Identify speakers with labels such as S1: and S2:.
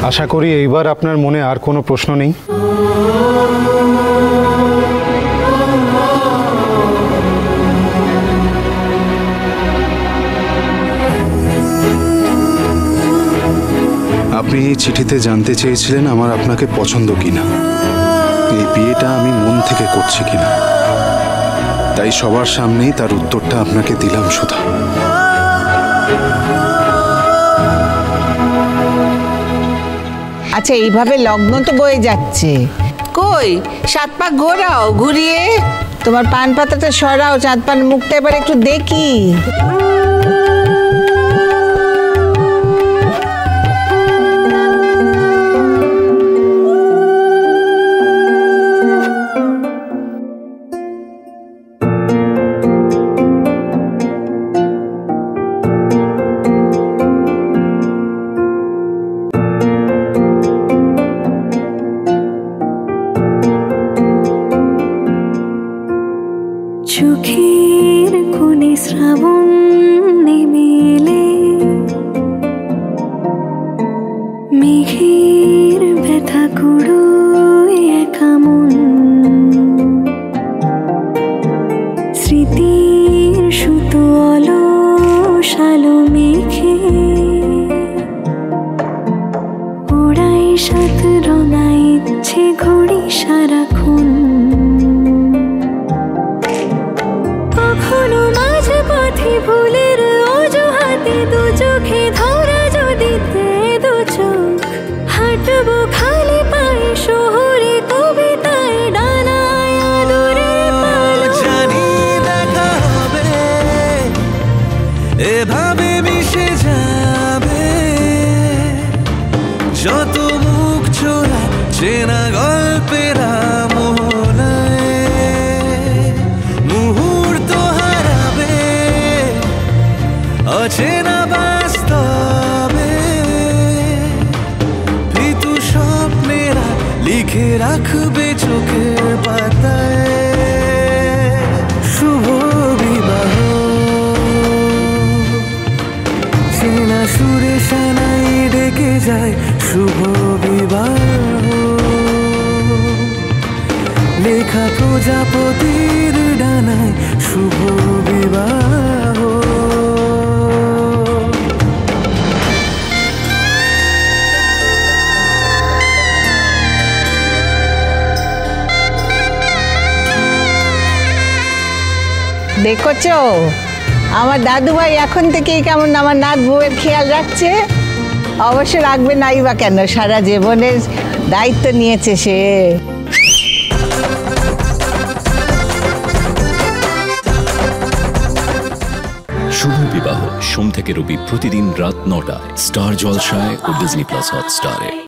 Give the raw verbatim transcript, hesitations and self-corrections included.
S1: আশা করি এইবার আপনার মনে আর কোনো প্রশ্ন নেই। আপনি এই চিঠিতে জানতে চেয়েছিলেন আমার আপনাকে পছন্দ কিনা, এই বিয়েটা আমি মন থেকে করছি কিনা। তাই সবার সামনেই তার উত্তরটা আপনাকে দিলাম সুধা।
S2: আচ্ছা, এইভাবে লগ্ন তো বয়ে যাচ্ছে, কই সাত পাক ঘোরাও, ঘুরিয়ে তোমার পান পাতাটা সরাও, চাঁদ পান মুখটা এবার একটু দেখি।
S3: চোখের কোণে শ্রাবণ নেমে এলে মেঘের ব্যথা কুড়োয় একা মন, স্মৃতির সুতো অলস আলো মেঘে ওড়াই সাত রঙা ইচ্ছে ঘড়ি সারাক্ষণ। কখনো মাঝে পথে ভুলের অজুহাতে দু চোখে ধরা যদি দু চোখ, হাঁটবো খালি পায়ে শহরে কবিতায় ডানায় আদরে পালো।
S4: জানি দেখা হবে, এভাবে মিশে যাবে যত মুখ চোরা চেনা গল্পের অচেনা বাস্তবে ভীতু স্বপ্নেরা লিখে রাখবে চোখের পাতায়। শুভ বিবাহ চেনা সুরে সানাই ডেকে যায়, শুভ বিবাহ লেখা প্রজাপতির ডানায়, শুভ বিবাহ।
S2: দেখছো আমার দাদু ভাই এখন থেকেই কেমন আমার নাত বউয়ের খেয়াল রাখছে। অবশ্য রাখবে নাই বা কেন, সারা জীবনের দায়িত্ব নিয়েছে সে।
S5: শুভ বিবাহ সোম থেকে রবি প্রতিদিন রাত নটায় স্টার জলসায় ও ডিজনি প্লাস হটস্টারে।